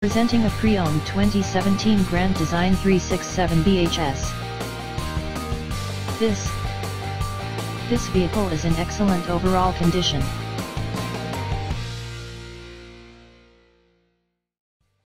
Presenting a pre-owned 2017 Grand Design 367 BHS. This vehicle is in excellent overall condition.